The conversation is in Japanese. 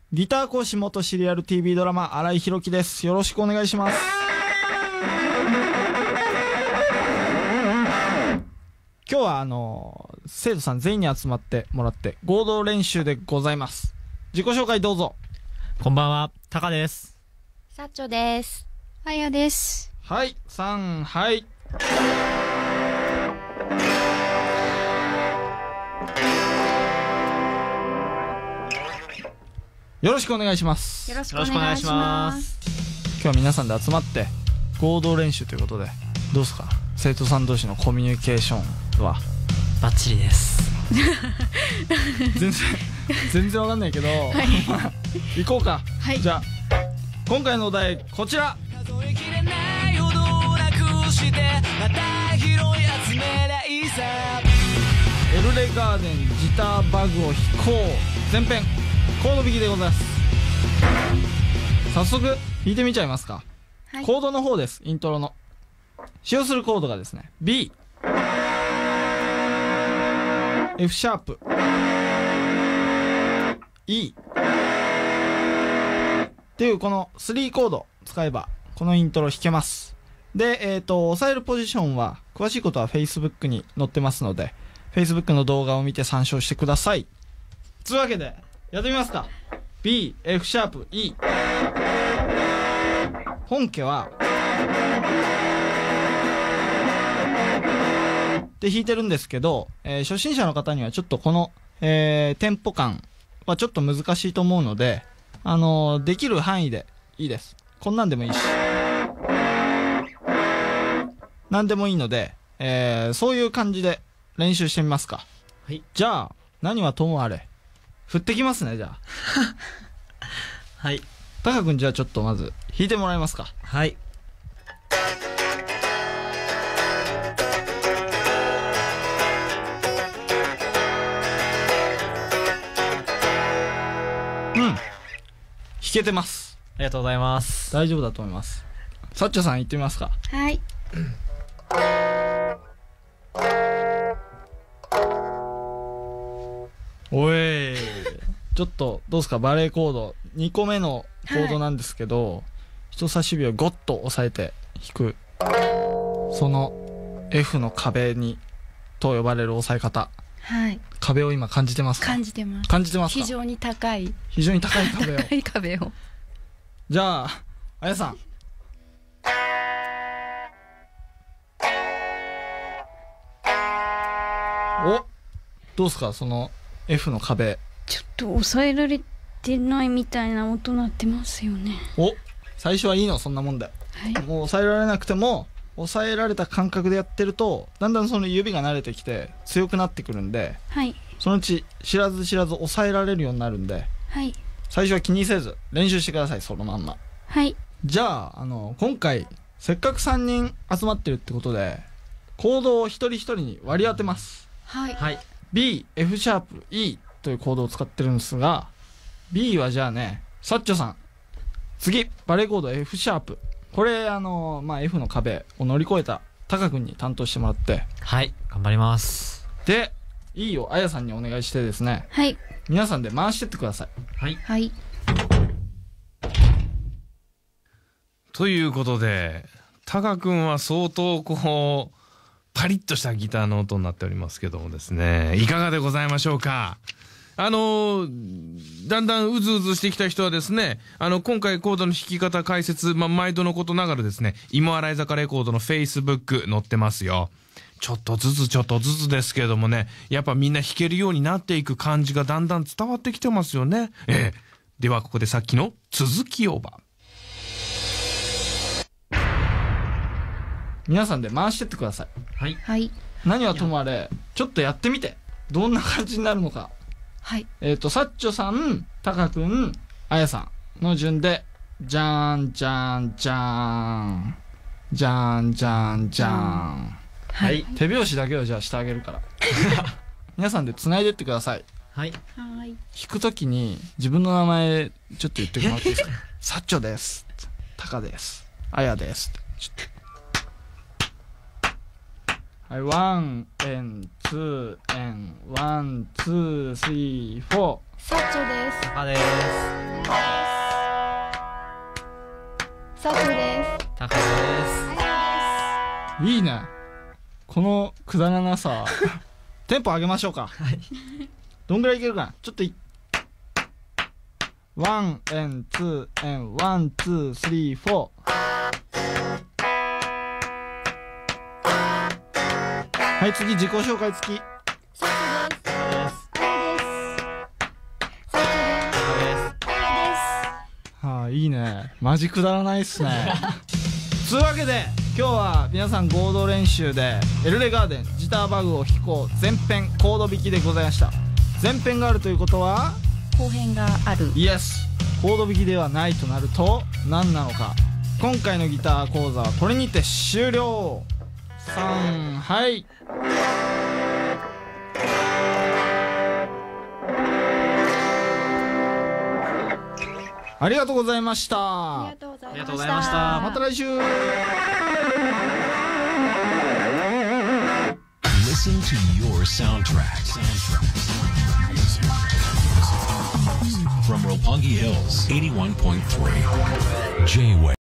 ギター講師元シリアル TV ドラマ新井宏樹です。よろしくお願いします。今日は生徒さん全員に集まってもらって合同練習でございます。自己紹介どうぞ。 こんばんは、タカです。 サッチョです。 あやです。 はい、はい。よろしくお願いします。 よろしくお願いします。 今日は皆さんで集まって合同練習ということで、どうですか、生徒さん同士のコミュニケーションは。 バッチリです。 全然わかんないけど、行こうか。 はい、 じゃあ今回のお題こちら。エルレガーデンギターバグを弾こう前編コード弾きでございます。早速弾いてみちゃいますか。 はい、 コードの方です。イントロの使用するコードがですね、 B、 F シャープ、 E っていうこの3コード使えばこのイントロ弾けます。で、押さえるポジションは詳しいことは Facebook に載ってますので Facebook の動画を見て参照してください。つうわけでやってみますか。 B、F シャープ、 E。 本家はで弾いてるんですけど、初心者の方にはちょっとこの、テンポ感はちょっと難しいと思うので、できる範囲でいいです。こんなんでもいいしなんでもいいので、そういう感じで練習してみますか。 はい。 じゃあ何はともあれ振ってきますね。じゃあはい。 タカ君、じゃあちょっとまず弾いてもらえますか。 はい。 弾けてます。 ありがとうございます。 大丈夫だと思います。サッチョさん行ってみますか。 はい。 おいちょっとどうですか、バレーコード2個目のコードなんですけど、人差し指をゴッと押さえて弾く、その F の壁にと呼ばれる押さえ方、 はい。 壁を今感じてますか。 感じてます。 感じてますか。 非常に高い壁を高い壁を。 じゃああやさん、お、どうですか、その F の壁。 ちょっと抑えられてないみたいな音鳴ってますよね。 お、最初はいいの、そんなもんで、 はい、 もう抑えられなくても抑えられた感覚でやってるとだんだんその指が慣れてきて強くなってくるんで、 はい、 そのうち知らず知らず抑えられるようになるんで、 はい、 最初は気にせず練習してください、そのまんま。 はい。 じゃあ、今回せっかく3人集まってるってことでコードを一人一人に割り当てます。 はい、 はい。 B、F シャープ、E というコードを使ってるんですが、 B はじゃあね、サッチョさん、次バレーコード F シャープ、これF の壁を乗り越えたタカ君に担当してもらって、 はい、頑張ります。 で E をあやさんにお願いしてですね、 はい、 皆さんで回してってください。 はい。 はい。 ということで、タカ君は相当こうパリッとしたギターの音になっておりますけどもですね、いかがでございましょうか。だんだんうずうずしてきた人はですね、今回コードの弾き方解説、毎度のことながらですね、芋洗坂レコードの Facebook 載ってますよ。ちょっとずつですけれどもね、やっぱみんな弾けるようになっていく感じがだんだん伝わってきてますよね。ではここでさっきの続きをば。 皆さんで回してってください。 はい。 はい。 何はともあれちょっとやってみてどんな感じになるのか。 はい。 サッチョさん、タカ君、あやさんの順でじゃーんじゃーんじゃーんじゃーんじゃーんじゃーん、 はい。 手拍子だけをじゃあしてあげるから皆さんで繋いでってください。 はい。 はい。 弾くときに自分の名前ちょっと言ってもらっていいですか。サッチョです、タカです、あやですってちょっと。はい、1 and 2 and 1 2 3 4 サッチョです。 タカです。 サッチョです。 タカです。 いいね。このくだらなさ。テンポ上げましょうか。どんぐらいいけるかな。ちょっとワンエンツーエンワンツースリーフォー。はい、次自己紹介付き。 サッチョです。 はあ、いいね。マジくだらないっすね。つうわけで今日は皆さん合同練習でエルレガーデンジターバグを弾こう前編コード弾きでございました。前編があるということは後編がある。 イエス。コード弾きではないとなると何なのか。今回のギター講座はこれにて終了。3、はい。ありがとうございました。 ありがとうございました。 ありがとうございました。 また来週。 Listen to your soundtrack. From Roppongi Hills, 81.3 J-Wave.